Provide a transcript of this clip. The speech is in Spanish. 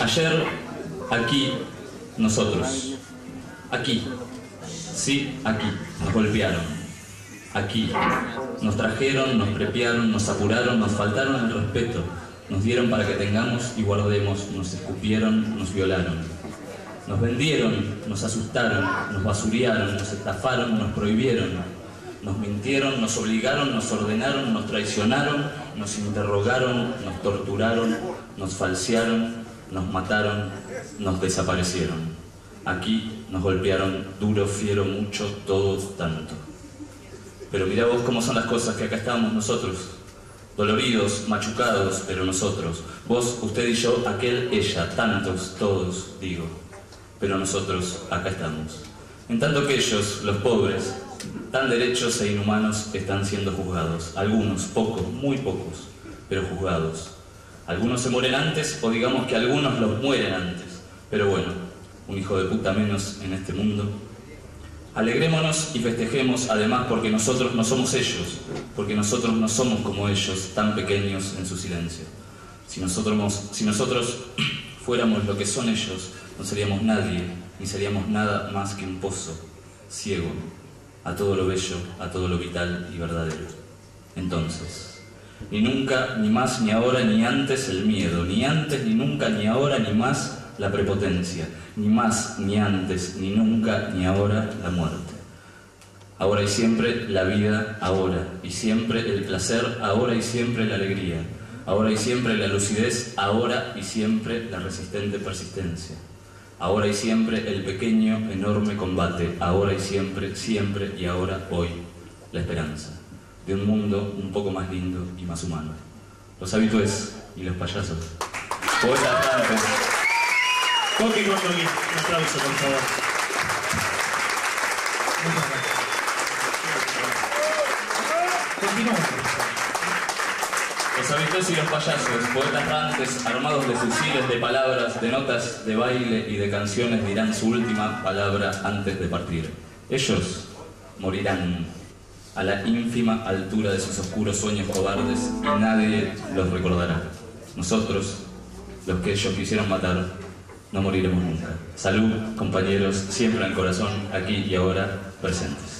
Ayer, aquí, nosotros. Aquí. Sí, aquí. Nos golpearon. Aquí. Nos trajeron, nos prepiaron, nos apuraron, nos faltaron el respeto. Nos dieron para que tengamos y guardemos. Nos escupieron, nos violaron. Nos vendieron, nos asustaron, nos basurearon, nos estafaron, nos prohibieron. Nos mintieron, nos obligaron, nos ordenaron, nos traicionaron, nos interrogaron, nos torturaron, nos falsearon, nos mataron, nos desaparecieron. Aquí nos golpearon duro, fiero, mucho, todo, tanto. Pero mirá vos cómo son las cosas, que acá estamos nosotros, doloridos, machucados, pero nosotros. Vos, usted y yo, aquel, ella, tantos, todos, digo. Pero nosotros acá estamos. En tanto que ellos, los pobres, tan derechos e inhumanos, están siendo juzgados. Algunos, pocos, muy pocos, pero juzgados. Algunos se mueren antes, o digamos que algunos los mueren antes. Pero bueno, un hijo de puta menos en este mundo. Alegrémonos y festejemos, además, porque nosotros no somos ellos, porque nosotros no somos como ellos, tan pequeños en su silencio. Si nosotros fuéramos lo que son ellos, no seríamos nadie, ni seríamos nada más que un pozo, ciego, a todo lo bello, a todo lo vital y verdadero. Entonces, ni nunca, ni más, ni ahora, ni antes el miedo, ni antes, ni nunca, ni ahora, ni más la prepotencia, ni más, ni antes, ni nunca, ni ahora la muerte. Ahora y siempre la vida, ahora y siempre el placer, ahora y siempre la alegría, ahora y siempre la lucidez, ahora y siempre la resistente persistencia. Ahora y siempre el pequeño, enorme combate, ahora y siempre, siempre y ahora, hoy, la esperanza de un mundo un poco más lindo y más humano. Los habitués y los payasos. Poetas tantos. Coqui Cortolí, un aplauso, por favor. Muchas gracias. Continuamos. Los habitués y los payasos, poetas errantes, armados de fusiles, de palabras, de notas, de baile y de canciones, dirán su última palabra antes de partir. Ellos morirán a la ínfima altura de sus oscuros sueños cobardes y nadie los recordará. Nosotros, los que ellos quisieron matar, no moriremos nunca. Salud, compañeros, siempre en el corazón, aquí y ahora, presentes.